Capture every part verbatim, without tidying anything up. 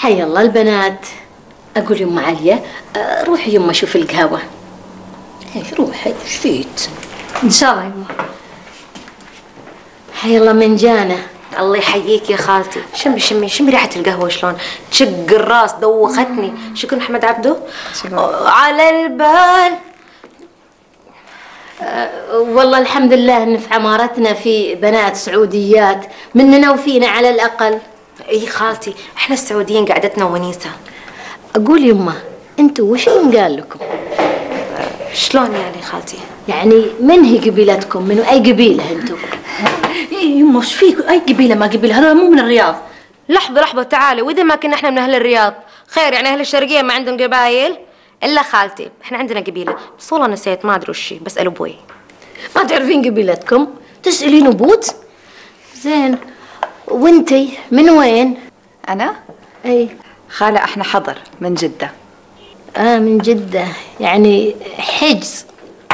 حي الله البنات. اقول يما عليا روحي يما شوفي القهوه. ايش روحي ايش فيت؟ ان شاء الله يما. حي الله من جانا. الله يحييك يا خالتي. شمي شمي شمي ريحه القهوه شلون تشق الراس، دوختني. شكرا محمد عبده. على البال. أه والله الحمد لله ان في عمارتنا في بنات سعوديات مننا وفينا على الاقل. اي خالتي احنا السعوديين قعدتنا ونيسه. اقول يما انتوا وش من قال لكم؟ أه شلون يعني خالتي؟ يعني من هي قبيلتكم؟ من اي قبيله انتوا؟ يما ايش فيك؟ اي قبيله ما قبيله، هذول مو من الرياض. لحظه لحظه تعالي، واذا ما كنا احنا من اهل الرياض خير؟ يعني اهل الشرقيه ما عندهم قبايل؟ الا خالتي احنا عندنا قبيله، بس والله نسيت ما ادري وش هي، بسال ابوي. ما تعرفين قبيلتكم؟ تسالين ابوت؟ زين. وانتي من وين؟ انا؟ اي خالة احنا حضر من جده. اه من جده، يعني حجز.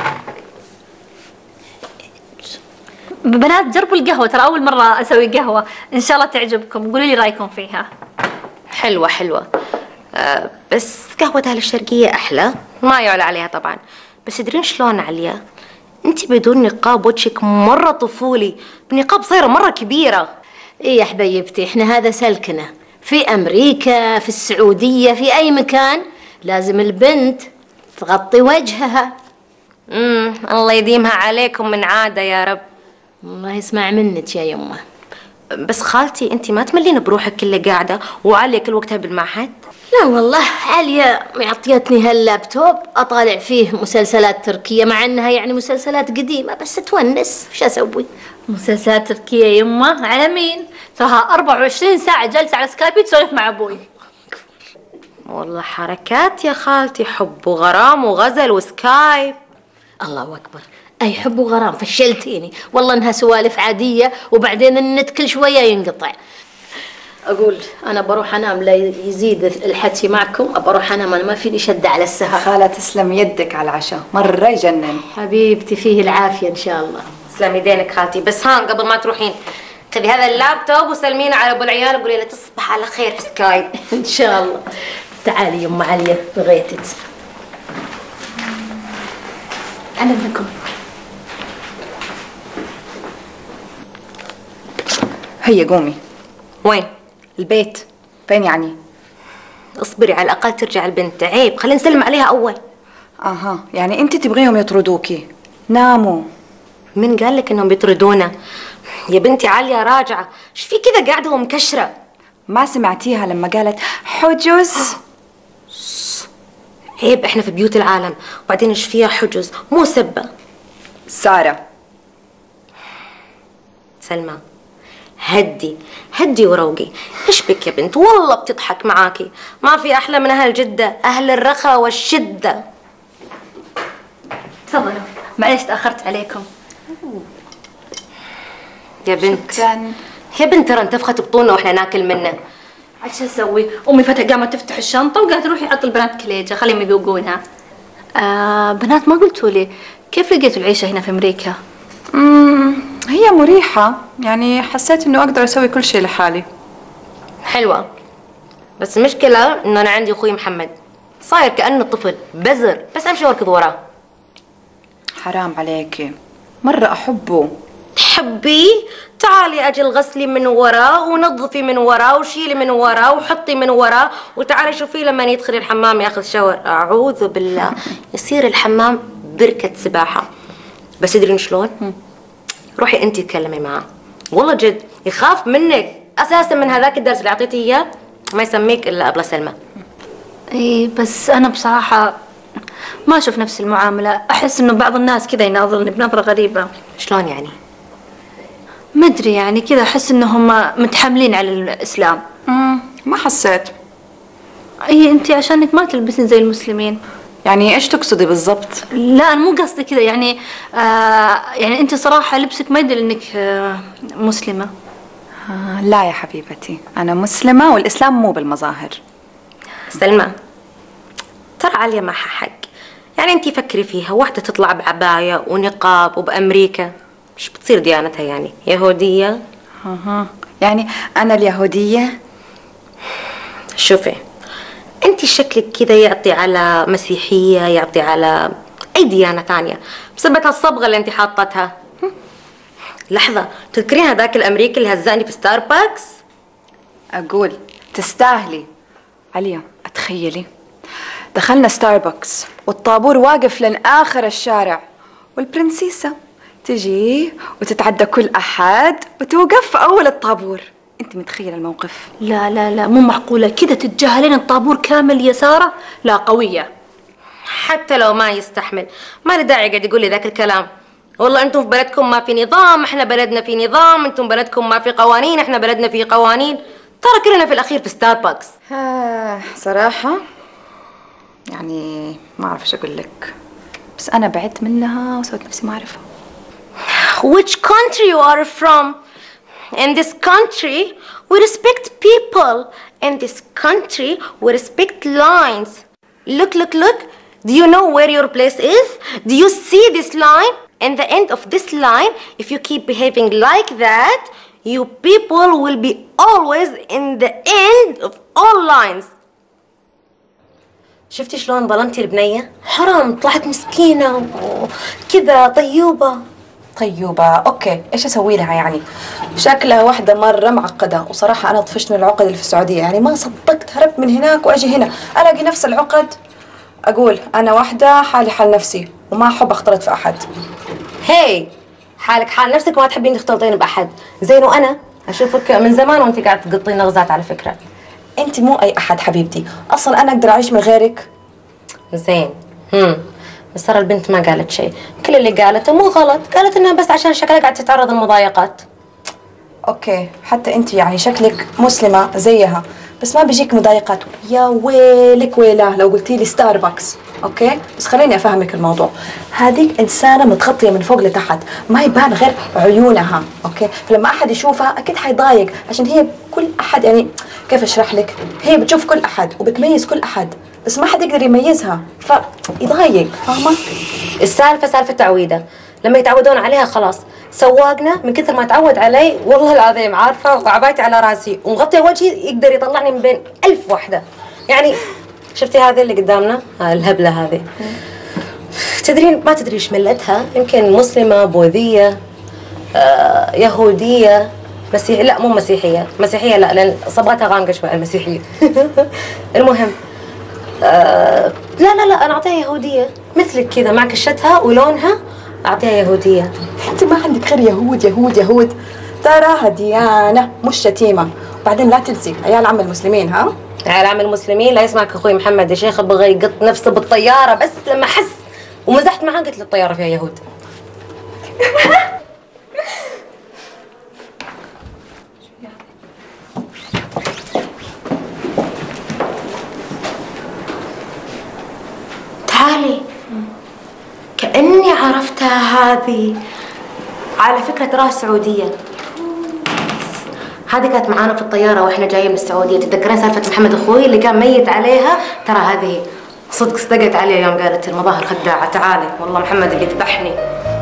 بنات جربوا القهوه، ترى اول مره اسوي قهوه، ان شاء الله تعجبكم، قولوا لي رايكم فيها. حلوه حلوه. آه بس قهوه اهل الشرقيه احلى، ما يعلى عليها طبعا. بس تدرين شلون عليا؟ انت بدون نقاب وجهك مره طفولي، بنقاب صايره مره كبيره. ايه يا حبيبتي احنا هذا سلكنا، في امريكا في السعوديه في اي مكان لازم البنت تغطي وجهها. امم الله يديمها عليكم من عاده يا رب. الله يسمع منك يا يمه. بس خالتي انت ما تملين بروحك كله قاعده وعاليه كل وقتها بالمعهد؟ لا والله عاليه معطيتني هاللابتوب اطالع فيه مسلسلات تركيه، مع انها يعني مسلسلات قديمه بس تونس، وش اسوي؟ مسلسلات تركيه يمه على مين؟ تراها أربعة وعشرين ساعه جالسه على سكايب تسولف مع ابوي. والله حركات يا خالتي، حب وغرام وغزل وسكايب. الله اكبر، اي حب وغرام فشلتيني والله، انها سوالف عاديه وبعدين النت كل شويه ينقطع. اقول انا بروح انام لا يزيد الحكي معكم، بروح انام انا ما فيني شده على السهر. خالة تسلم يدك على العشاء، مره يجنن. حبيبتي فيه العافيه ان شاء الله. تسلم يدينك خالتي. بس هان قبل ما تروحين خذي هذا اللابتوب وسلمينا على ابو العيال وقولي له تصبح على خير في سكايب. ان شاء الله. تعالي يما عليا بغيتك. انا ابنكم. هيا قومي. وين؟ البيت. فين يعني؟ اصبري على الاقل ترجع البنت، عيب خلينا نسلم عليها اول. اها يعني انت تبغيهم يطردوكي؟ ناموا. من قال لك انهم بيطردونا؟ يا بنتي عاليه راجعه، ايش في كذا قاعده ومكشره؟ ما سمعتيها لما قالت حجز؟ عيب احنا في بيوت العالم، وبعدين ايش فيها حجز؟ مو سبه. ساره. سلمى هدي هدي وروقي. ايش بك يا بنت؟ والله بتضحك معاكي، ما في احلى من اهل جده، اهل الرخاء والشده. تفضلوا، معليش تاخرت عليكم. يا بنت شكراً. يا بنت ترى انتفخت بطولنا واحنا ناكل منه. عاد شو اسوي؟ امي فتح قامت تفتح الشنطه وقالت روحي حط البنات كليجه خليهم يذوقونها. آه بنات ما قلتوا لي كيف لقيتوا العيشه هنا في امريكا؟ امم هي مريحه، يعني حسيت انه اقدر اسوي كل شيء لحالي. حلوه، بس المشكله انه انا عندي اخوي محمد صاير كانه طفل بزر، بس امشي واركض وراه. حرام عليكي، مره احبه. تحبي؟ تعالي اجل غسلي من وراه ونظفي من وراه وشيلي من وراه وحطي من وراه، وتعالي شوفي لما يدخل الحمام ياخذ شاور، اعوذ بالله يصير الحمام بركه سباحه. بس تدرين شلون؟ روحي انت تكلمي معاه، والله جد يخاف منك اساسا. من هذاك الدرس اللي اعطيتيه اياه ما يسميك الا ابله سلمى. اي بس انا بصراحه ما اشوف نفس المعامله، احس انه بعض الناس كذا يناظرني بنظره غريبه. شلون يعني؟ ما ادري يعني كذا احس انهم متحملين على الاسلام. امم ما حسيت. اي انت عشانك ما تلبسين زي المسلمين. يعني ايش تقصدي بالضبط؟ لا انا مو قصدي كذا، يعني آه يعني انت صراحه لبسك ما يدل انك آه مسلمه. آه لا يا حبيبتي، انا مسلمه والاسلام مو بالمظاهر. سلمى ترى عليا معها حق، يعني انتي فكري فيها، واحده تطلع بعبايه ونقاب وبامريكا ايش بتصير ديانتها؟ يعني يهوديه؟ اها يعني انا اليهوديه؟ شوفي انت شكلك كذا يعطي على مسيحية، يعطي على اي ديانة ثانية بسبب هالصبغة اللي انت حاطتها. لحظة، تذكرين هذاك الامريكي اللي هزاني في ستاربكس؟ اقول تستاهلي. عليا اتخيلي دخلنا ستاربكس والطابور واقف لين اخر الشارع، والبرنسيسة تجي وتتعدى كل احد وتوقف في اول الطابور. انت متخيله الموقف؟ لا لا لا مو معقولة كده تتجاهلين الطابور كامل يا سارة. لا قوية. حتى لو ما يستحمل ما له داعي قاعد يقول لي ذاك الكلام. والله انتم في بلدكم ما في نظام، احنا بلدنا في نظام. انتم بلدكم ما في قوانين، احنا بلدنا في قوانين. ترى كلنا في الاخير في ستاربكس. آه صراحة يعني ما اعرف ايش اقول لك، بس انا بعدت منها وسويت نفسي ما اعرفها. Which country you are from? In this country we respect people. In this country we respect lines. Look, look, look. Do you know where your place is? Do you see this line? In the end of this line, if you keep behaving like that, you people will be always in the end of all lines. شفتي شلون ظلمتي البنية؟ حرام، طلعت مسكينة وكذا طيوبة. طيوبة اوكي، ايش اسوي لها يعني؟ شكلها واحدة مرة معقدة، وصراحة انا طفشت من العقد اللي في السعودية، يعني ما صدقت هربت من هناك واجي هنا الاقي نفس العقد. اقول انا واحدة حالي حال نفسي وما احب اختلط في احد. هاي حالك حال نفسك وما تحبين تختلطين باحد، زين وانا اشوفك من زمان وانت قاعدة تقطين نغزات على فكرة. انت مو اي احد حبيبتي، اصلا انا اقدر اعيش من غيرك. زين هم بس ترى البنت ما قالت شيء، كل اللي قالته مو غلط، قالت انها بس عشان شكلها قاعدة تتعرض للمضايقات. اوكي حتى انت يعني شكلك مسلمة زيها، بس ما بيجيك مضايقات. يا ويلك ويله لو قلتي لي ستاربكس. اوكي بس خليني افهمك الموضوع. هذيك انسانه متغطيه من فوق لتحت، ما يبان غير عيونها. اوكي فلما احد يشوفها اكيد حيضايق، عشان هي كل احد يعني كيف اشرح لك، هي بتشوف كل احد وبتميز كل احد، بس ما حد يقدر يميزها فيضايق. فاهمه؟ السالفه سالفه تعويده، لما يتعودون عليها خلاص. سواقنا من كثر ما تعود علي والله العظيم عارفه وعبايتي على راسي ومغطيه وجهي يقدر يطلعني من بين ألف وحده. يعني شفتي هذه اللي قدامنا الهبله هذه، تدرين ما تدري ايش ملتها؟ يمكن مسلمه، بوذيه، آه، يهوديه، مسيحيه. لا مو مسيحيه، مسيحيه لا لان صبغتها غامقه شوي المسيحيه. المهم آه، لا لا لا انا اعطيها يهوديه مثلك كذا مع كشتها ولونها، اعطيها يهوديه. انت ما عندك غير يهود يهود يهود، تراها ديانه مش شتيمه. وبعدين لا تنسي عيال عم المسلمين. ها عيال عم المسلمين لا يسمعك اخوي محمد يا شيخ، بغى يقط نفسه بالطياره بس لما حس ومزحت معاه قلت له الطياره فيها يهود. تعالي كأني عرفتها هذه، على فكرة تراها سعودية. هذه كانت معانا في الطيارة واحنا جايين من السعودية. تتذكرين سالفة محمد اخوي اللي كان ميت عليها؟ ترى هذه صدق صدقت عليها يوم قالت المظاهر خداعة. تعالي والله محمد اللي يذبحني.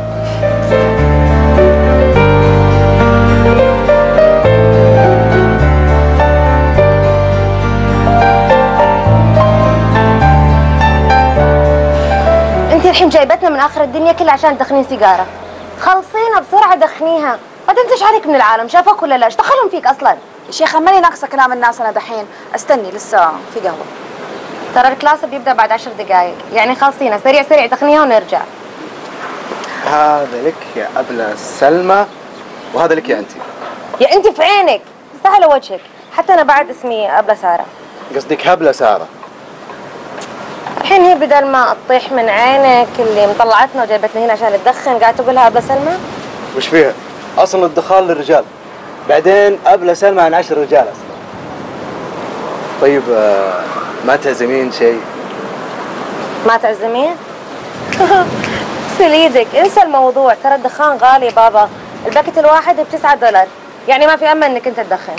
انت الحين جايبتنا من اخر الدنيا كلها عشان تدخنين سيجارة. خلصينا بسرعة دخنيها، ما تنسيش عليك من العالم. شافوك ولا لا؟ ايش دخلهم فيك اصلا؟ يا شيخه ماني ناقصه كلام الناس انا دحين. استني لسه في قهوه. ترى الكلاس بيبدا بعد عشر دقائق، يعني خلصينا سريع سريع دخنيها ونرجع. هذا لك يا أبلة سلمى وهذا لك يا أنتِ. يا أنتِ في عينك، سهلة وجهك، حتى أنا بعد اسمي أبلة سارة. قصدك هبلة سارة. الحين هي بدل ما تطيح من عينك اللي مطلعتنا وجايبتنا هنا عشان تدخن قاعد تقولها أبلة سلمى؟ وش فيها؟ أصل الدخان للرجال، بعدين أبلة سلمى عن عشر رجال أصلا. طيب ما تعزمين شيء؟ ما تعزمين؟ اغسل ايدك، انسى الموضوع، ترى الدخان غالي بابا، الباكت الواحد بتسعة دولار، يعني ما في امل انك انت تدخن.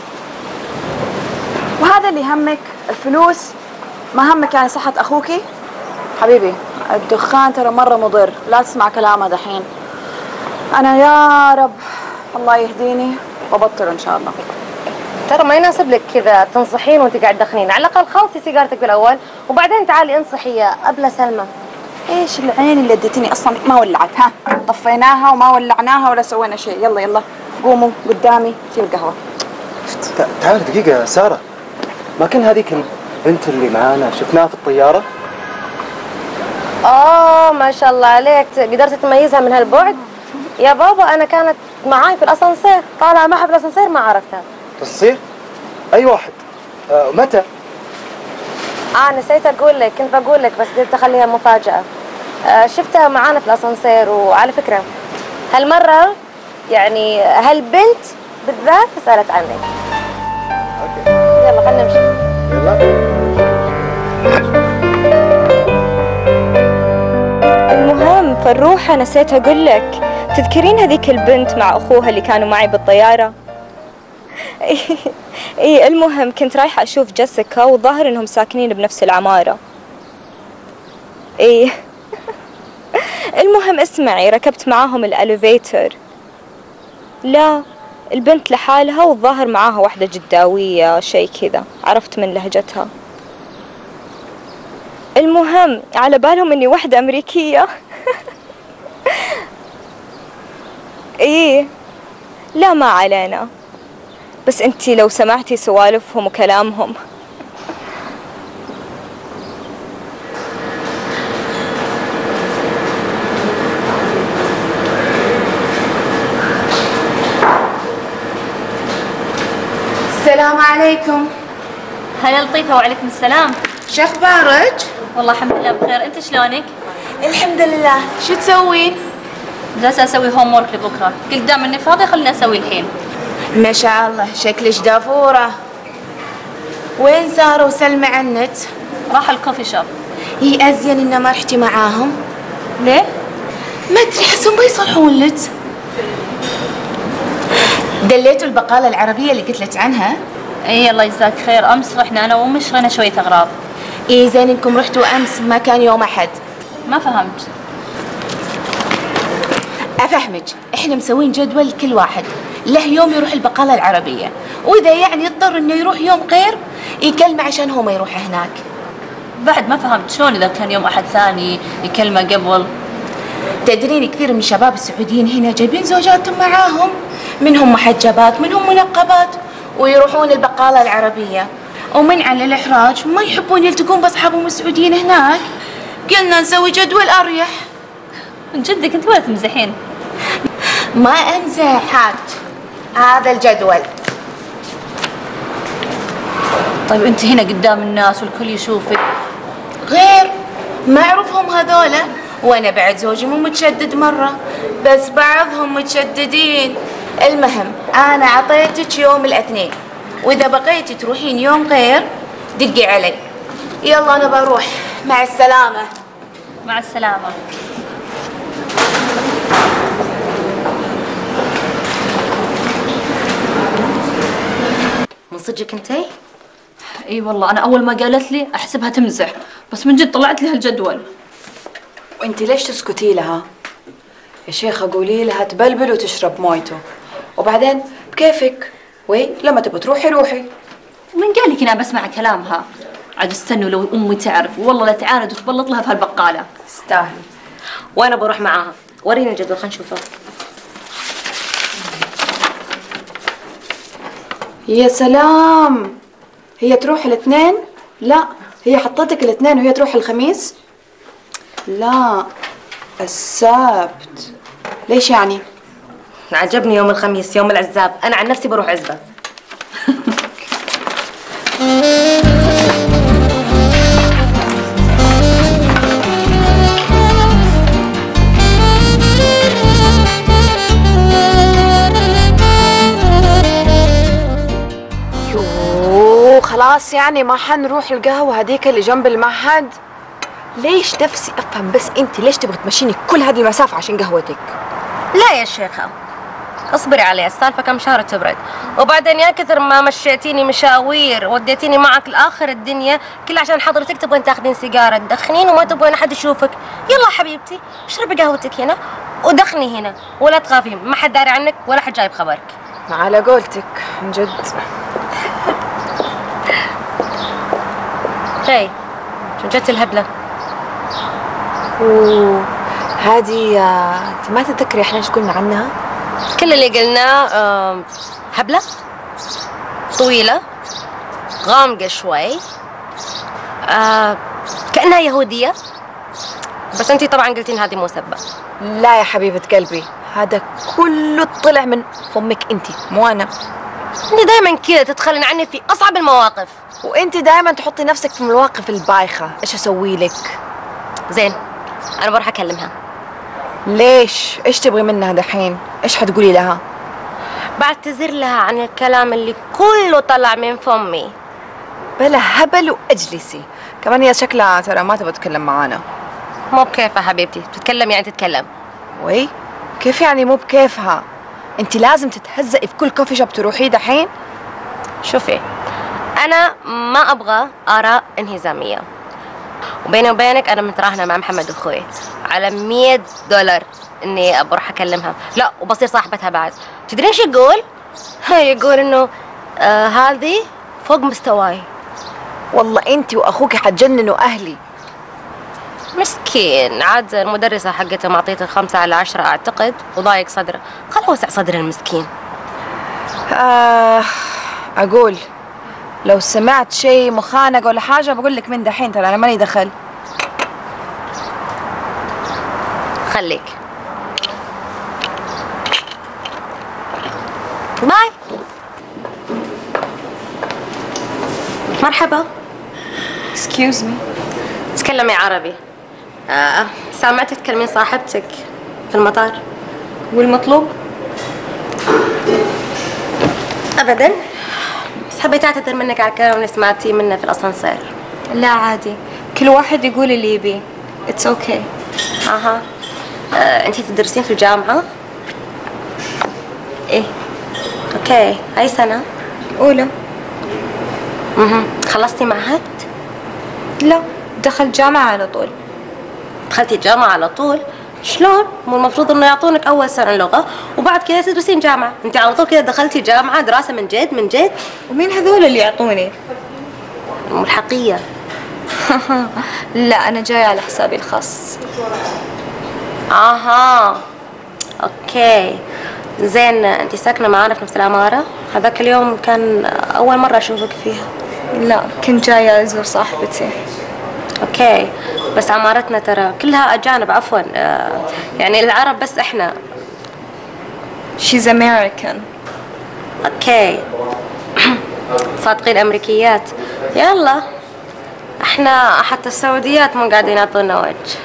وهذا اللي يهمك الفلوس؟ ما همك يعني صحة اخوكي؟ حبيبي الدخان ترى مرة مضر، لا تسمع كلامه دحين. انا يا رب الله يهديني وابطل ان شاء الله. ترى ما يناسب لك كذا تنصحين وانت قاعد تدخنين، على الاقل خلصي سيجارتك بالاول وبعدين تعالي انصحي يا ابله سلمى. ايش العين اللي اديتني اصلا ما ولعت؟ ها طفيناها وما ولعناها ولا سوينا شيء. يلا يلا قوموا قدامي في القهوه. تعال دقيقة سارة، ما كان هذيك البنت اللي معانا شفناها في الطيارة؟ اه ما شاء الله عليك، قدرت تميزها من هالبعد؟ يا بابا انا كانت معاي في الاسانسير، طالعه معها في الاسانسير ما عرفتها. تصير؟ أي واحد؟ آه متى؟ اه نسيت اقول لك، كنت بقول لك بس قلت اخليها مفاجأة. آه شفتها معانا في الاسانسير، وعلى فكرة هالمرة يعني هالبنت بالذات سألت عنك. اوكي يلا خلينا نمشي. يلا. المهم فالروحة نسيت أقول لك، تذكرين هذيك البنت مع أخوها اللي كانوا معي بالطيارة؟ إيه المهم كنت رايحة أشوف جيسيكا والظاهر إنهم ساكنين بنفس العمارة. إيه المهم اسمعي، ركبت معاهم الأليفيتر. لا البنت لحالها والظاهر معاها واحدة جداوية شيء كذا، عرفت من لهجتها. المهم على بالهم اني واحدة امريكية. ايه لا ما علينا، بس انتي لو سمعتي سوالفهم وكلامهم. السلام عليكم. هلا لطيفة. وعليكم السلام. شو اخبارك؟ والله الحمد لله بخير، انت شلونك؟ الحمد لله. شو تسوين؟ جالسة اسوي هوم ورك لبكره، قلت دام اني فاضية خليني اسوي الحين. ما شاء الله شكلك دافورة. وين سارة وسلمى عنت؟ راح الكوفي شوب. هي ازين انه ما رحتي معاهم. ليه؟ ما ادري حسهم بيصلحون لك. دليتوا البقالة العربية اللي قلت لك عنها؟ اي الله يجزاك خير، امس رحنا انا وامي شرينا شوية اغراض. اي زين انكم رحتوا امس، ما كان يوم احد. ما فهمت. افهمك، احنا مسوين جدول كل واحد له يوم يروح البقالة العربية، واذا يعني يضطر انه يروح يوم غير يكلمه عشان هو ما يروح هناك. بعد ما فهمت شلون اذا كان يوم احد ثاني يكلمه قبل؟ تدرين كثير من الشباب السعوديين هنا جايبين زوجاتهم معاهم، منهم محجبات منهم منقبات، ويروحون البقالة العربية، ومن على الإحراج ما يحبون يلتقون بأصحابهم السعوديين هناك. قلنا نسوي جدول أريح. من جدك انت ولا تمزحين؟ ما امزحت، هذا الجدول. طيب انت هنا قدام الناس والكل يشوفك. غير ما أعرفهم هذولا، وأنا بعد زوجي مو متشدد مرة، بس بعضهم متشددين. المهم أنا عطيتك يوم الاثنين، وإذا بقيتي تروحين يوم غير دقي علي. يلا أنا بروح، مع السلامة. مع السلامة. من صدقك انتي؟ اي والله انا اول ما قالت لي احسبها تمزح، بس من جد طلعت لي هالجدول. وانت ليش تسكتي لها؟ يا شيخة قولي لها تبلبل وتشرب مويته، وبعدين بكيفك، وين لما تبغى تروحي روحي. ومن قال لك انا بسمع كلامها؟ عاد استنوا لو امي تعرف، والله لا تعاند وتبلط لها في هالبقالة. استاهل. وانا بروح معاها، وريني الجدول خلينا نشوفه. يا سلام، هي تروح الاثنين؟ لا هي حطتك الاثنين وهي تروح الخميس؟ لا السبت. ليش يعني؟ عجبني يوم الخميس يوم العزاب، انا عن نفسي بروح عزبة. خلاص يعني ما حنروح القهوة هذيك اللي جنب المعهد؟ ليش نفسي افهم، بس انت ليش تبغي تمشيني كل هذه المسافة عشان قهوتك؟ لا يا شيخة اصبري علي، السالفة كم شهر تبرد، وبعدين يا كثر ما مشيتيني مشاوير وديتيني معك لاخر الدنيا كل عشان حضرتك تبغين تاخذين سيجارة تدخنين وما تبغين احد يشوفك. يلا حبيبتي اشربي قهوتك هنا ودخني هنا، ولا تخافين ما حد داري عنك ولا حد جايب خبرك. على قولتك من جد. هاي شو جت الهبلة؟ اوه هذه آه، انت ما تتذكري احنا ايش قلنا عنها؟ كل اللي قلناه آه، هبلة طويلة غامقة شوي آه، كأنها يهودية، بس انتي طبعا قلتين هذه مو سبة. لا يا حبيبة قلبي، هذا كله طلع من فمك انت مو انا. انتي دايما كذا تتخلين عني في اصعب المواقف، وانت دائما تحطي نفسك في المواقف البايخة. ايش اسوي لك؟ زين انا بروح اكلمها. ليش؟ ايش تبغي منها دحين؟ ايش حتقولي لها؟ بعتذر لها عن الكلام اللي كله طلع من فمي. بلا هبل واجلسي. كمان هي شكلها ترى ما تبغى تتكلم معانا. مو بكيفها حبيبتي، تتكلم يعني تتكلم. وي كيف يعني مو بكيفها؟ انت لازم تتهزئي في كل كوفي شوب تروحيه دحين. شوفي انا ما ابغى اراء انهزاميه، وبيني وبينك انا متراهنه مع محمد اخوي على مية دولار اني بروح اكلمها، لا وبصير صاحبتها بعد. تدرين شو يقول؟ يقول انه آه هذه فوق مستواي. والله انت واخوك حتجننوا اهلي. مسكين عاد المدرسة حقته معطيته خمسة على عشرة أعتقد وضايق صدره، خله وسع صدر المسكين. آه أقول لو سمعت شيء مخانق ولا حاجة بقول لك من دحين، ترى أنا ماني دخل. خليك باي. مرحبا. Excuse me. تكلمي عربي. آه سامعتك تكلمين صاحبتك في المطار. والمطلوب؟ ابدا، بس حبيت اعتذر منك على الكلام اللي سمعتيه منه في الاسانسير. لا عادي، كل واحد يقول اللي يبيه. It's okay. اها. آه، انتي تدرسين في الجامعة؟ ايه. اوكي، اي سنة؟ أولى. اها. خلصتي معهد؟ لا، دخلت جامعة على طول. دخلتي الجامعة على طول؟ شلون؟ مو المفروض انه يعطونك اول سنة لغة وبعد كذا تدرسين جامعة، انت على طول كذا دخلتي جامعة دراسة من جد من جد؟ ومين هذول اللي يعطوني؟ الملحقية. لا أنا جاية على حسابي الخاص. اها. اوكي. زين انت ساكنة معانا في نفس العمارة؟ هذاك اليوم كان اول مرة اشوفك فيها. لا، كنت جاية أزور صاحبتي. اوكي، بس عمارتنا ترى كلها اجانب، عفوا آه يعني العرب بس احنا. She's American. اوكي. صادقين امريكيات. يلا احنا حتى السعوديات مو قاعدين يعطونا وجه.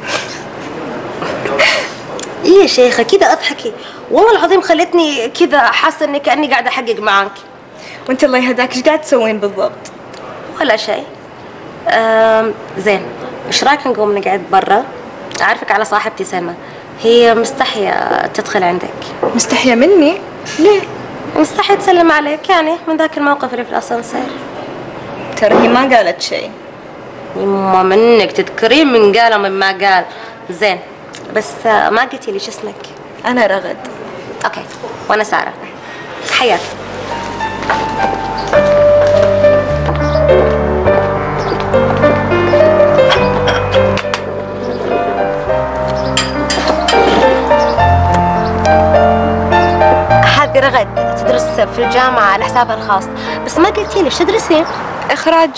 ايه يا شيخة كذا اضحكي، والله العظيم خلتني كذا حاسة اني كأني قاعدة احقق معاك. وانت الله يهداك ايش قاعد تسوين بالضبط؟ ولا شيء. زين ايش رايك نقوم نقعد برا؟ اعرفك على صاحبتي سلمى، هي مستحية تدخل عندك. مستحية مني؟ ليه؟ مستحية تسلم عليك يعني من ذاك الموقف اللي في الاسانسير. ترى هي ما قالت شيء. يما منك تذكرين من قال ومن ما قال. زين بس ما قلتي لي شو اسمك؟ أنا رغد. اوكي وانا سارة. حياك. هذه رغد تدرس في الجامعة على حسابها الخاص، بس ما قلتي لي شو تدرسين؟ إخراج.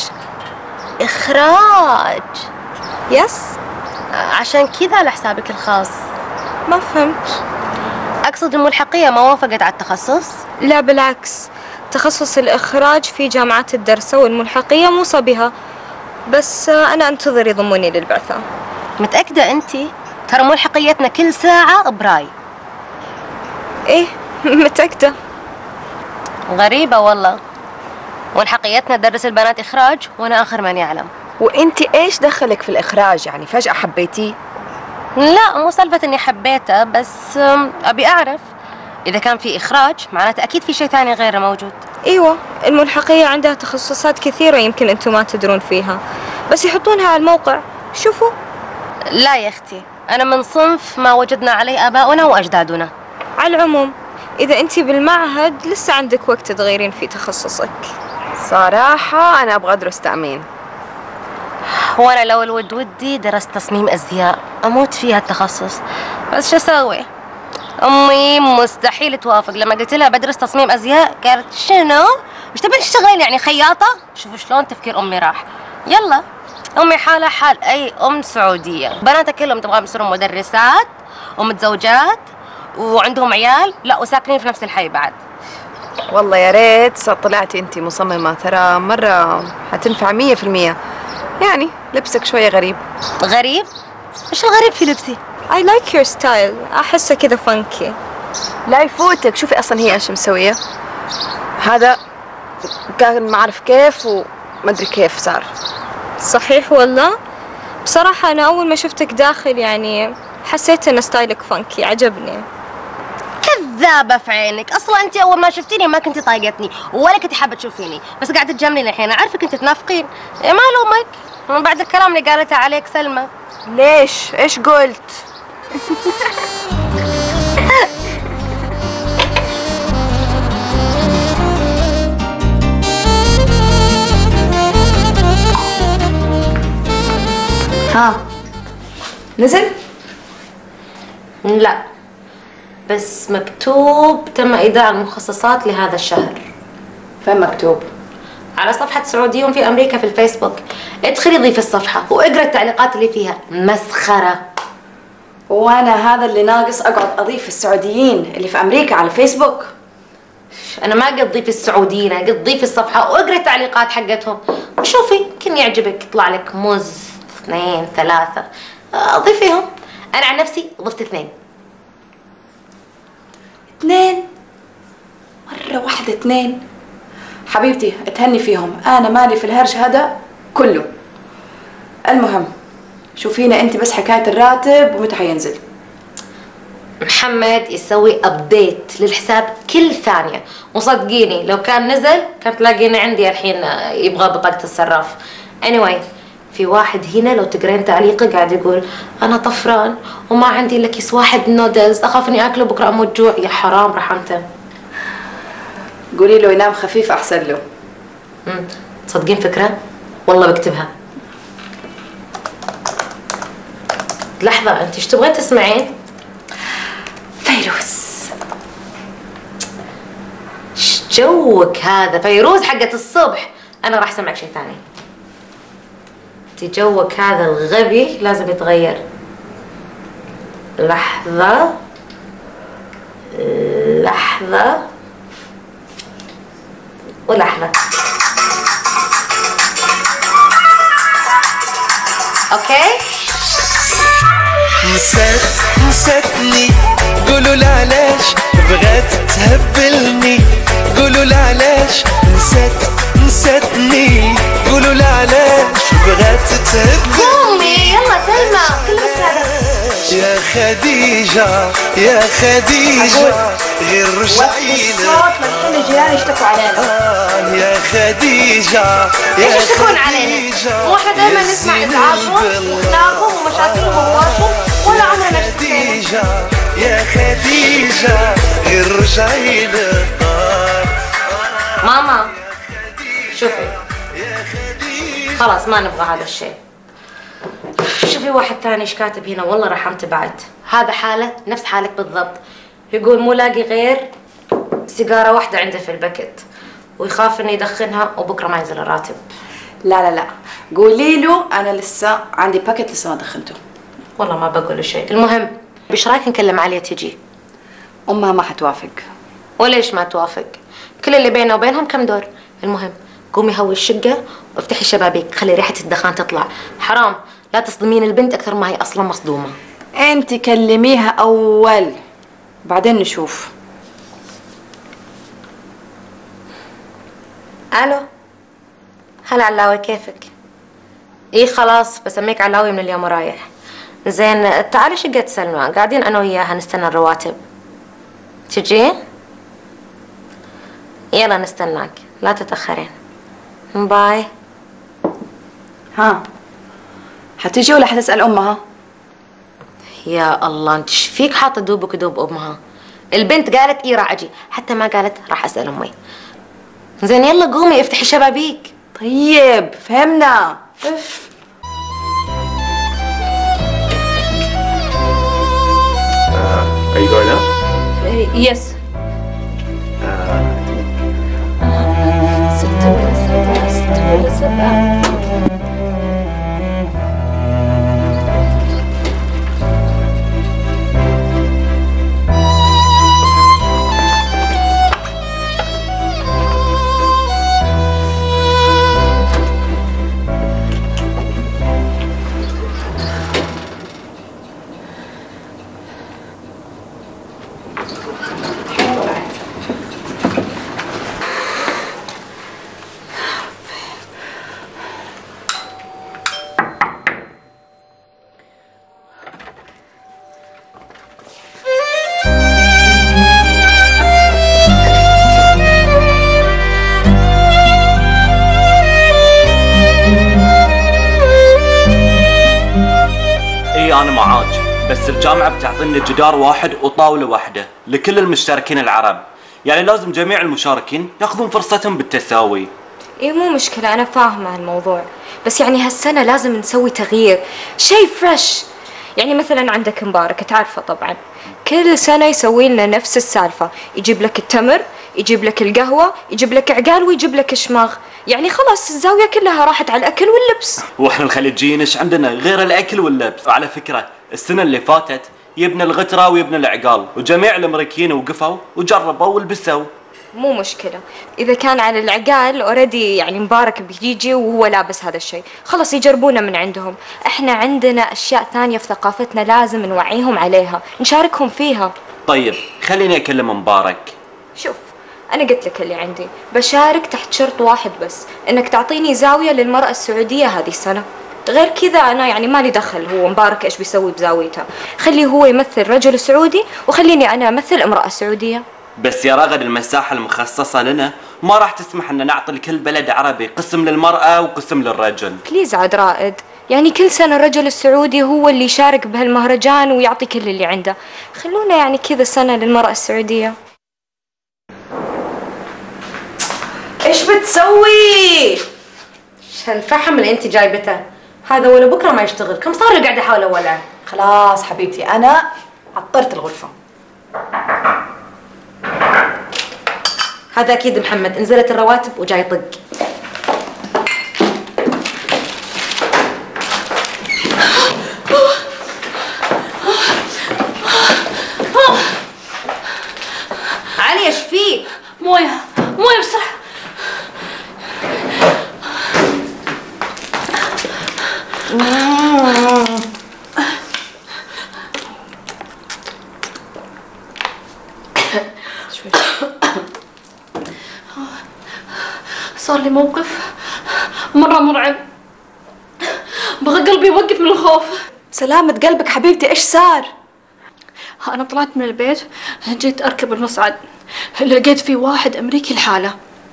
إخراج؟ يس. عشان كذا على حسابك الخاص. ما فهمت. أقصد الملحقية ما وافقت على التخصص؟ لا بالعكس، تخصص الإخراج في جامعات الدرسة والملحقية موصى بها، بس أنا أنتظر يضموني للبعثة. متأكدة أنتي؟ ترى ملحقيتنا كل ساعة براي. إيه متأكدة. غريبة والله، ملحقيتنا تدرس البنات إخراج وأنا آخر من يعلم. وانت ايش دخلك في الاخراج؟ يعني فجأة حبيتيه؟ لا مو سالفة اني حبيته، بس ابي اعرف اذا كان في اخراج معناته اكيد في شيء ثاني غيره موجود. ايوه، الملحقية عندها تخصصات كثيرة يمكن انتم ما تدرون فيها، بس يحطونها على الموقع. شوفوا. لا يا اختي، انا من صنف ما وجدنا عليه اباؤنا واجدادنا. على العموم اذا انت بالمعهد لسه عندك وقت تغيرين في تخصصك. صراحة انا ابغى ادرس تأمين. وانا لو الود ودي درست تصميم ازياء، اموت فيها التخصص، بس شو اسوي؟ امي مستحيل توافق. لما قلت لها بدرس تصميم ازياء قالت شنو؟ مش تبين تشتغلين يعني خياطه؟ شوفوا شلون تفكير امي راح. يلا امي حالها حال اي ام سعوديه، بناتها كلهم تبغاهم يصيرون مدرسات ومتزوجات وعندهم عيال، لا وساكنين في نفس الحي بعد. والله يا ريت طلعتي انتي مصممة، ترى مرة حتنفع مية في المية. يعني لبسك شوية غريب. غريب؟ ايش الغريب في لبسي؟ I like your style، أحسه كذا فانكي. لا يفوتك، شوفي اصلا هي ايش مسوية. هذا كان ما اعرف كيف وما ادري كيف صار. صحيح والله؟ بصراحة أنا أول ما شفتك داخل يعني حسيت إن ستايلك فانكي، عجبني. كذابة في عينك، أصلا أنت أول ما شفتيني ما كنت طايقتني ولا كنت حابة تشوفيني، بس قاعدة تجامليني الحين، أعرفك أنت تنافقين. إيه ما ألومك من بعد الكلام اللي قالته عليك سلمى. ليش؟ إيش قلت؟ ها نزل؟ لا بس مكتوب تم إيداع المخصصات لهذا الشهر. فين مكتوب؟ على صفحة سعوديون في أمريكا في الفيسبوك. ادخلي ضيفي الصفحة واقرأ التعليقات اللي فيها مسخرة. وأنا هذا اللي ناقص أقعد أضيف السعوديين اللي في أمريكا على الفيسبوك. أنا ما قد ضيف السعوديين، أنا قد ضيف الصفحة واقرأ التعليقات حقتهم وشوفي يمكن يعجبك، يطلع لك موز اثنين ثلاثة ضيفيهم. أنا عن نفسي ضفت اثنين. اثنين؟ مرة واحدة اثنين؟ حبيبتي اتهني فيهم، أنا مالي في الهرش هذا كله. المهم شوفينا أنت بس حكاية الراتب ومتى حينزل. محمد يسوي ابديت للحساب كل ثانية، وصدقيني لو كان نزل كان تلاقيني عندي الحين يبغى بطاقة الصراف. anyway في واحد هنا لو تقرين تعليقه قاعد يقول أنا طفران وما عندي إلا كيس واحد نودلز، أخاف إني أكله بكرة أموت جوع. يا حرام رحمته. قولي له ينام خفيف أحسن له. امم تصدقين فكرة؟ والله بكتبها. لحظة أنت إيش تبغين تسمعين؟ فيروز. إيش جوك هذا؟ فيروز حقت الصبح. أنا راح أسمعك شيء ثاني. جوك هذا الغبي لازم يتغير. لحظة لحظة ولحظة. اوكي؟ نسيت نسيتني، قولوا لي علاش بغات تهبلني، قولوا لي علاش نسيت نسيتني، قولوا لي علاش بغات تهبلني. قومي يلا سلمى كل هذا. يا خديجة يا خديجة غير رجعينا. الصوت لا تخلي الجيران يشتكوا علينا. آه يا خديجة يا ايش يشتكون علينا؟ مو احنا دائما نسمع ازعاجهم واخلاقهم ومشاكلهم وقواشهم ولا عمرنا خديجة يا خديجة غير رجعينا. ماما شوفي خلاص ما نبغى هذا الشيء. شوفي واحد ثاني ايش كاتب هنا، والله رحمت بعد. هذا حاله نفس حالك بالضبط، يقول مو لاقي غير سيجاره واحده عنده في الباكت ويخاف انه يدخنها وبكره ما ينزل الراتب. لا لا لا قولي له انا لسه عندي باكت لسه ما دخنته. والله ما بقول له شيء. المهم ايش رايك نكلم عليا تجي؟ امها ما حتوافق. وليش ما توافق؟ كل اللي بينه وبينهم كم دور. المهم قومي هوي الشقه وافتحي الشبابيك، خلي ريحه الدخان تطلع. حرام لا تصدمين البنت اكثر ما هي اصلا مصدومه. انت كلميها اول بعدين نشوف. الو هلا علاوي كيفك؟ ايه خلاص بسميك علاوي من اليوم ورايح. زين تعالي شقة سلمى، قاعدين انا وياها نستنى الرواتب. تجي؟ يلا نستناك لا تتأخرين. باي. ها حتيجي ولا حتسأل امها؟ يا الله انت ايش فيك حاطه دوبك دوب امها؟ البنت قالت ايه راح اجي، حتى ما قالت راح اسال امي. زين يلا قومي افتحي شبابيك. طيب فهمنا. اف ايوه لا؟ يس. ستة ولا سبعة، ستة ولا سبعة. أنا معاك، بس الجامعة بتعطينا جدار واحد وطاولة واحدة لكل المشتركين العرب، يعني لازم جميع المشاركين ياخذون فرصتهم بالتساوي. ايه مو مشكلة، أنا فاهمة هالموضوع، بس يعني هالسنة لازم نسوي تغيير، شيء فريش. يعني مثلا عندك مبارك تعرفه طبعا، كل سنة يسوي لنا نفس السالفة، يجيب لك التمر، يجيب لك القهوة، يجيب لك عقال، ويجيب لك شماغ. يعني خلاص الزاوية كلها راحت على الأكل واللبس. واحنا الخليجيين ايش عندنا غير الأكل واللبس؟ وعلى فكرة السنة اللي فاتت يبنى الغترة ويبنى العقال، وجميع الأمريكيين وقفوا وجربوا ولبسوا. مو مشكلة، إذا كان على العقال اوريدي يعني مبارك بيجي وهو لابس هذا الشيء، خلاص يجربونه من عندهم. احنا عندنا أشياء ثانية في ثقافتنا لازم نوعيهم عليها، نشاركهم فيها. طيب خليني أكلم مبارك. شوف أنا قلت لك اللي عندي، بشارك تحت شرط واحد بس، إنك تعطيني زاوية للمرأة السعودية هذه السنة. غير كذا أنا يعني مالي دخل هو مبارك إيش بيسوي بزاويته، خليه هو يمثل رجل سعودي وخليني أنا أمثل امرأة سعودية. بس يا رغد المساحة المخصصة لنا ما راح تسمح أن نعطي لكل بلد عربي قسم للمرأة وقسم للرجل. بليز عاد رائد، يعني كل سنة الرجل السعودي هو اللي يشارك بهالمهرجان ويعطي كل اللي عنده، خلونا يعني كذا سنة للمرأة السعودية. ايش بتسوي؟ ايش هالفحم اللي انت جايبته؟ هذا ولا بكره ما يشتغل، كم صار لي قاعده احاول اولعه؟ خلاص حبيبتي انا عطرت الغرفه. هذا اكيد محمد، نزلت الرواتب وجاي يطق. علي ايش فيك؟ مويه مويه بسرعه. صار لي موقف مرة مرعب، بغى قلبي يوقف من الخوف. سلامة قلبك حبيبتي، ايش صار؟ أنا طلعت من البيت، جيت أركب المصعد، لقيت في واحد أمريكي لحاله.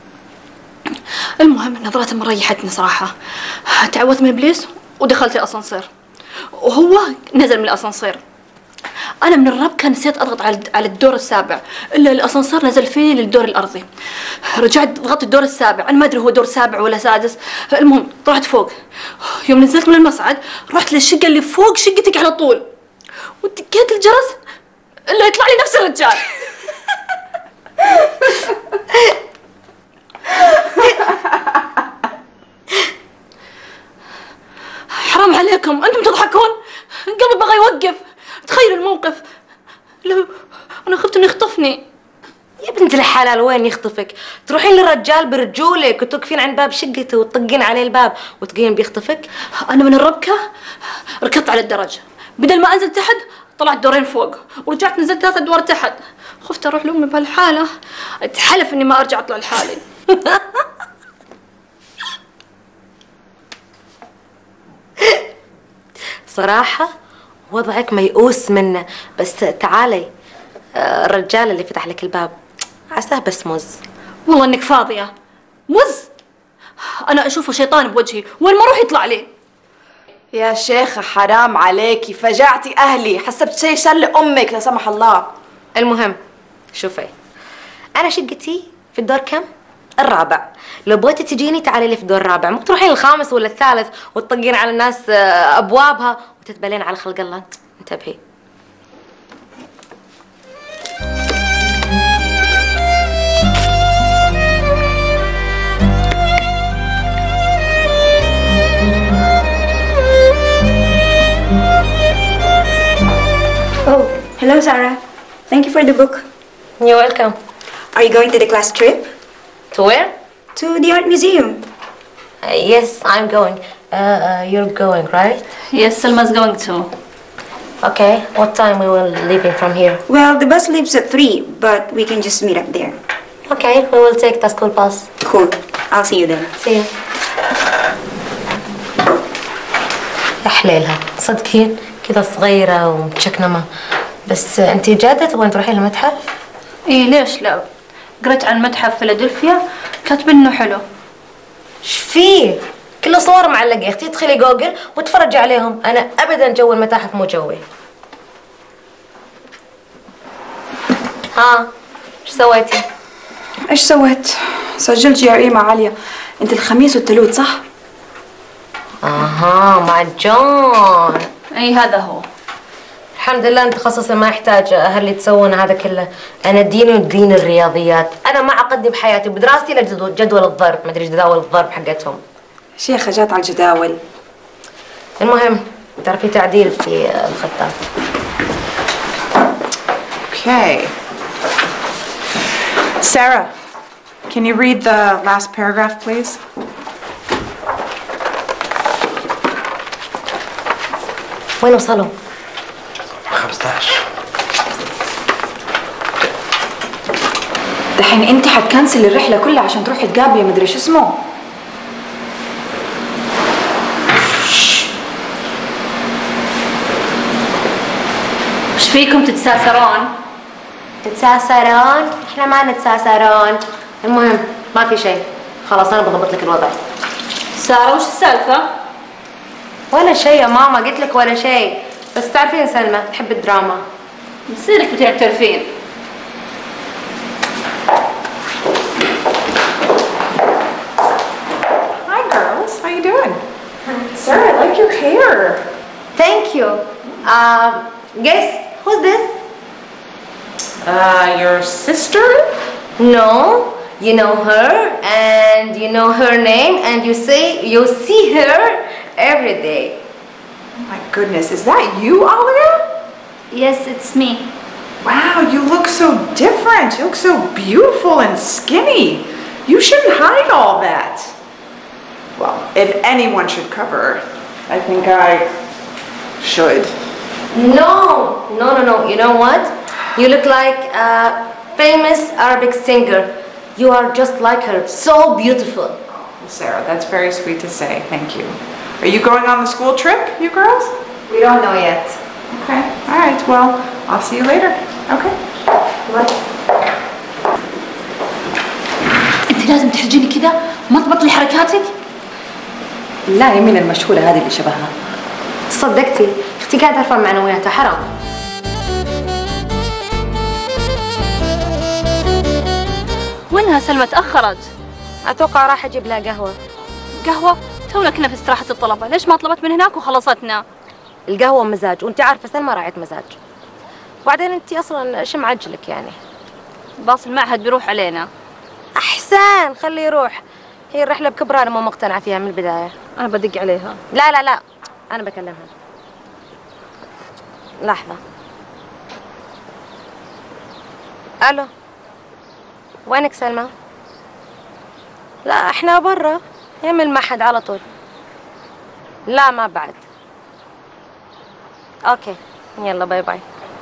المهم نظرته ما ريحتني صراحة، تعوذت من إبليس ودخلت الأسانسير، وهو نزل من الأسانسير. أنا من الربكة نسيت أضغط على على الدور السابع، إلا الأسانسير نزل فيني للدور الأرضي. رجعت ضغطت الدور السابع، أنا ما أدري هو دور سابع ولا سادس. المهم طلعت فوق، يوم نزلت من المصعد رحت للشقة اللي فوق شقتك على طول، ودقيت الجرس إلا يطلع لي نفس الرجال. حرام عليكم أنتم تضحكون، قلبي بغى يوقف. تخيلوا الموقف، لو أنا خفت إنه يخطفني. يا بنت الحلال وين يخطفك؟ تروحين للرجال برجولك وتوقفين عند باب شقته وتطقين عليه الباب وتقين بيخطفك؟ أنا من الربكة ركضت على الدرج، بدل ما أنزل تحت طلعت دورين فوق ورجعت نزلت ثلاثة أدوار تحت. خفت أروح لأمي بهالحالة، أتحلف إني ما أرجع أطلع لحالي. صراحة وضعك ميؤوس منه، بس تعالي الرجال اللي فتح لك الباب عساه بس مز. والله إنك فاضية. مز؟ أنا أشوفه شيطان بوجهي، وين ما أروح يطلع لي. يا شيخة حرام عليكي، فجعتي أهلي، حسبت شيء شر لأمك لا سمح الله. المهم شوفي، أنا شقتي في الدور كم؟ الرابع. لو بغيتي تجيني تعالي لي في الدور الرابع، مو تروحين الخامس ولا الثالث وتطقين على الناس أبوابها وتتبلين على خلق الله. انتبهي. Hello, Sarah. Thank you for the book. You're welcome. Are you going to the class trip? To where? To the art museum. Uh, yes, I'm going. Uh, uh, you're going, right? Yes, Selma's going too. Okay. What time we will leaving from here? Well, the bus leaves at three, but we can just meet up there. Okay, we will take the school bus. Cool. I'll see you then. See you. يا حليلها تصدقين كذا صغيرة ومتشكنمة، بس انتي جادة تبغين تروحين المتحف؟ ايه ليش لا؟ قريت عن متحف فيلادلفيا كاتب انه حلو. ايش فيه؟ كله صور معلقة يا اختي، ادخلي جوجل وتفرجي عليهم، انا ابدا جو المتاحف مو جوي. ها ايش سويتي؟ ايش سويت؟ سجلت جي ار اي مع عليا. انت الخميس والتلوت صح؟ اها مع جون. اي هذا هو. الحمد لله ان تخصصي ما يحتاج اهلي يتسوون هذا كله، انا ديني ودين الرياضيات، انا ما اقدم بحياتي بدراستي الا جدول الضرب، ما ادري جداول الضرب حقتهم. شيخة جات على الجداول. المهم ترى في تعديل في الخطات. Okay. Sarah, can you read the last paragraph, please? وين وصلوا؟ خمسة عشر. دحين انت حتكنسل الرحلة كلها عشان تروحي تقابلي مدري شو اسمه. ايش فيكم تتساسرون؟ تتساسرون؟ احنا ما نتساسرون. المهم ما في شيء، خلاص انا بضبط لك الوضع. سارة وش السالفة؟ ولا شيء يا ماما، قلت لك ولا شيء، بس تعرفين سلمى تحب الدراما. نصيرك بتعترفين. Hi girls, how you doing? Sarah, I like your hair. Thank you. Um, guess who's this? Uh, your sister? No, you know her and you know her name and you say you see her every day. Oh my goodness, is that you, Alia? Yes, it's me. Wow, you look so different. You look so beautiful and skinny. You shouldn't hide all that. Well, if anyone should cover, I think I should. No, no, no, no. You know what? You look like a famous Arabic singer. You are just like her. So beautiful. Well, Sarah, that's very sweet to say. Thank you. Are you going on the school trip, you girls? We don't know yet. Okay. All right. Well, I'll see you later. Okay. Bye. انت لازم تحرجيني كذا، ما تبطلي حركاتك. لا يمين المشهورة هذه اللي شبهها. صدقتي اختي قاعدة ارفع معنوياتها، حرام. وينها سلمى تأخرت؟ اتوقع راح اجيب لها قهوة. قهوة؟ تونا كنا في استراحة الطلبة، ليش ما طلبت من هناك وخلصتنا؟ القهوة مزاج، وانت عارفة سلمى راعية مزاج. وبعدين انت اصلا ايش معجلك يعني؟ باص المعهد بيروح علينا. احسن خليه يروح، هي الرحلة بكبرها انا مو مقتنعة فيها من البداية. أنا بدق عليها. لا لا لا انا بكلمها. لحظة. الو، وينك سلمى؟ لا احنا برا يم المعهد على طول. لا ما بعد. اوكي يلا باي باي.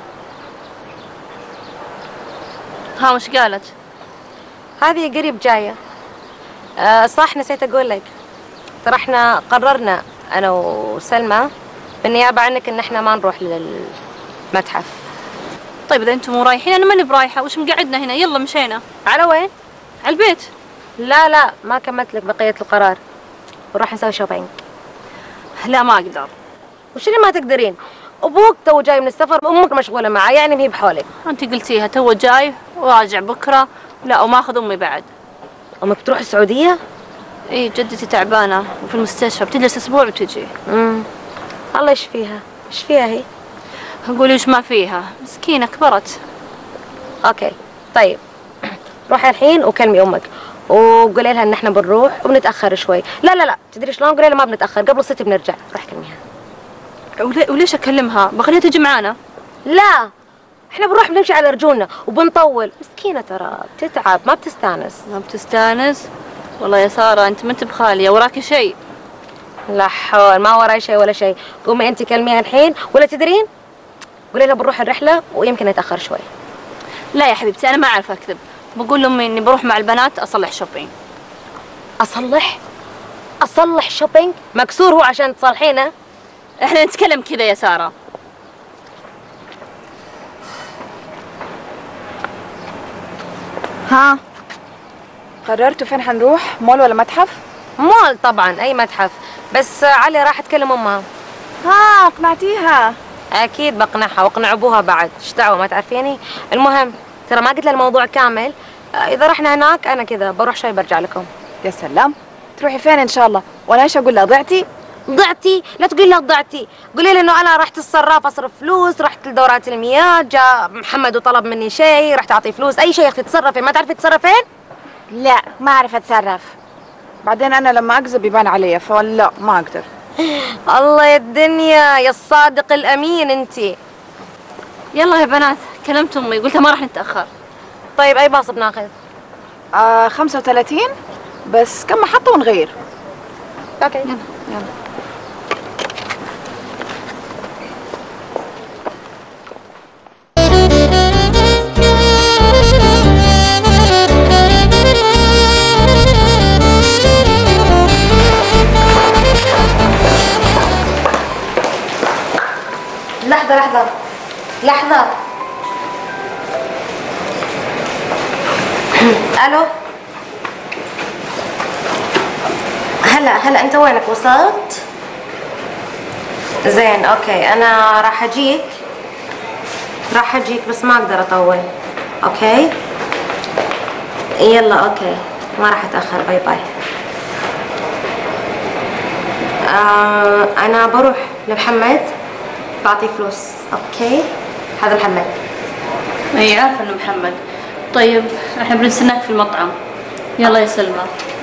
ها وش قالت؟ هذه قريب جاية. أه صح نسيت اقول لك، ترى احنا قررنا انا وسلمى بالنيابة عنك ان احنا ما نروح للمتحف. طيب اذا انتم مو رايحين انا ماني برايحة، وش مقعدنا هنا؟ يلا مشينا. على وين؟ على البيت. لا لا ما كملت لك بقية القرار، وراح نسوي شوبينج. لا ما اقدر. وش اللي ما تقدرين؟ ابوك تو جاي من السفر، امك مشغولة معاه، يعني مهي بحولك. انت قلتيها تو جاي وراجع بكرة، لا وماخذ امي بعد. امك بتروح السعودية؟ ايه جدتي تعبانة وفي المستشفى، بتجلس اسبوع وتجي. امم الله يشفيها. ايش فيها هي؟ قولي وش ما فيها، مسكينة كبرت. اوكي طيب روحي الحين وكلمي امك وقولي لها ان احنا بنروح وبنتاخر شوي. لا لا لا تدري شلون؟ قولي لها ما بنتاخر، قبل الست بنرجع. روح كلميها. ولي وليش اكلمها؟ بخليها تجي معانا. لا احنا بنروح بنمشي على رجولنا وبنطول. مسكينه ترى بتتعب ما بتستانس. ما بتستانس؟ والله يا ساره انت ما انت بخاليه وراكي شيء. لا حول، ما وراي شيء ولا شيء. قومي انت كلميها الحين ولا تدرين؟ قولي لها بنروح الرحله ويمكن نتاخر شوي. لا يا حبيبتي انا ما اعرف اكذب. بقول لامي اني بروح مع البنات اصلح شوبينج. اصلح؟ اصلح شوبينج؟ مكسور هو عشان تصلحينه؟ احنا نتكلم كذا يا ساره. ها قررتوا فين حنروح؟ مول ولا متحف؟ مول طبعا، اي متحف. بس علي راح تكلم امها. ها اقنعتيها؟ اكيد بقنعها واقنع ابوها بعد. ايش دعوه ما تعرفيني؟ المهم ترى ما قلت لها الموضوع كامل. اذا رحنا هناك انا كذا بروح شوي برجع لكم. يا سلام. تروحي فين ان شاء الله؟ وانا ايش اقول لها؟ ضعتي؟ ضعتي؟ لا تقولي لها ضعتي، قولي لها انه انا رحت الصراف اصرف فلوس، رحت لدورات المياه، جاء محمد وطلب مني شيء، رحت اعطيه فلوس، اي شيء يا اختي. تتصرفي. ما تعرفي تتصرفين؟ لا ما اعرف اتصرف. بعدين انا لما اكذب يبان علي، فلا ما اقدر. الله يا الدنيا يا الصادق الامين انتي. يلا يا بنات كلمت امي قلتها ما راح نتاخر. طيب اي باص بناخذ؟ آه خمسة وثلاثين بس كم محطه ونغير. اوكي يلا يلا. لحظة لحظة لحظة. الو هلا هلا انت وينك؟ وصلت؟ زين اوكي انا راح اجيك راح اجيك بس ما اقدر اطول. اوكي يلا اوكي ما راح اتاخر. باي باي. آه انا بروح لمحمد بعطيه فلوس. اوكي هذا محمد. اي عارفه انه محمد. طيب احنا بنستناك في المطعم. يلا يا سلمى.